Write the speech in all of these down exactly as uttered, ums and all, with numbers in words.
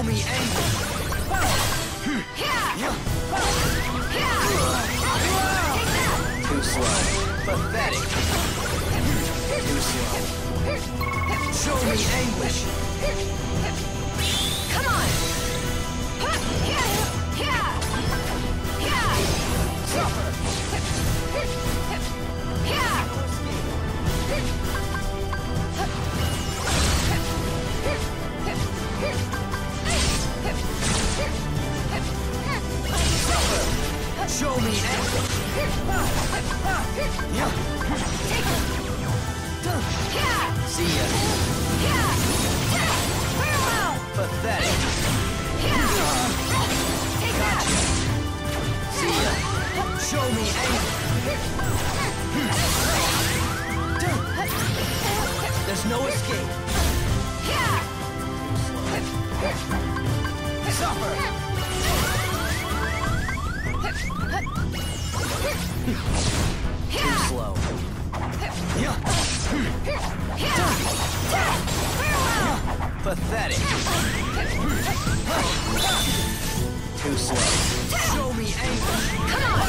Show me anguish. Too slow. Pathetic. Too slow. Show me anguish. Come on. Suffer. Show me anguish. See ya. Pathetic. Gotcha. See ya. Show me anguish. There's no escape. Suffer. Too slow. Pathetic. Too slow. Show me anguish. Come on.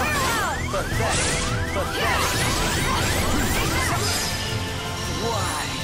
Pathetic. Pathetic. Why?